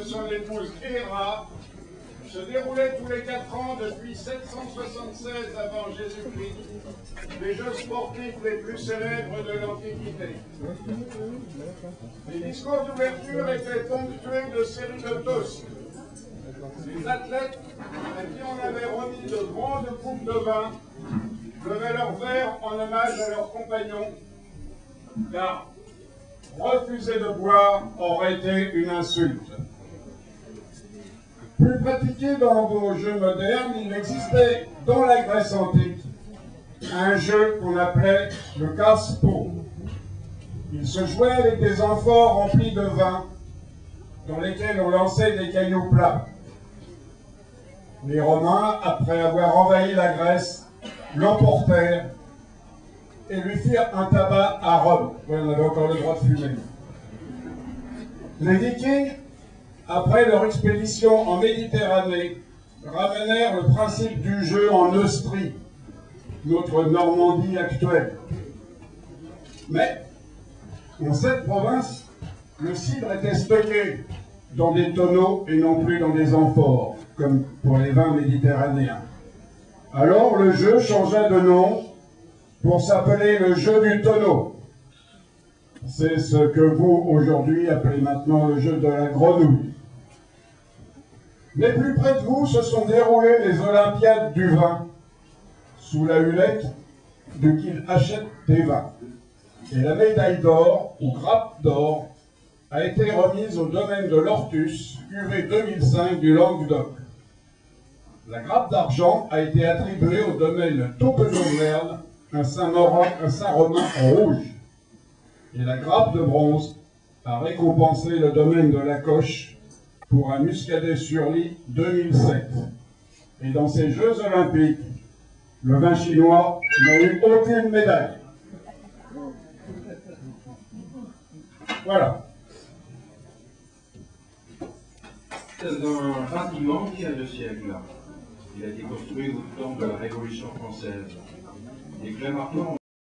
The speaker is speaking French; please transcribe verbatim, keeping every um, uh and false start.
son épouse Héra, se déroulaient tous les quatre ans depuis sept cent soixante-seize avant Jésus-Christ, les jeux sportifs les plus célèbres de l'Antiquité. Les discours d'ouverture étaient ponctués de séries de toasts. Les athlètes, à qui on avait remis de grandes coupes de vin, levaient leur verre en hommage à leurs compagnons, car refuser de boire aurait été une insulte. Plus pratiqué dans vos jeux modernes, il existait dans la Grèce antique un jeu qu'on appelait le casse-pot. Il se jouait avec des amphores remplis de vin dans lesquels on lançait des cailloux plats. Les Romains, après avoir envahi la Grèce, l'emportèrent et lui firent un tabac à Rome. Oui, on avait encore le droit de fumer. Les Vikings, après leur expédition en Méditerranée, ramenèrent le principe du jeu en Neustrie, notre Normandie actuelle. Mais, dans cette province, le cidre était stocké dans des tonneaux et non plus dans des amphores, comme pour les vins méditerranéens. Alors le jeu changea de nom pour s'appeler le jeu du tonneau. C'est ce que vous, aujourd'hui, appelez maintenant le jeu de la grenouille. Mais plus près de vous se sont déroulées les Olympiades du vin, sous la hulette de qu'il achète des vins. Et la médaille d'or, ou grappe d'or, a été remise au domaine de l'Ortus, U V deux mille cinq du Languedoc. La grappe d'argent a été attribuée au domaine de Taupenon-Verne, un Saint-Romain en rouge. Et la grappe de bronze a récompensé le domaine de la Coche pour un Muscadet-sur-Ly deux mille sept. Et dans ces Jeux olympiques, le vin chinois n'a eu aucune médaille. Voilà. C'est un bâtiment qui a deux siècles. Il a été construit au temps de la Révolution française. Et très marquant.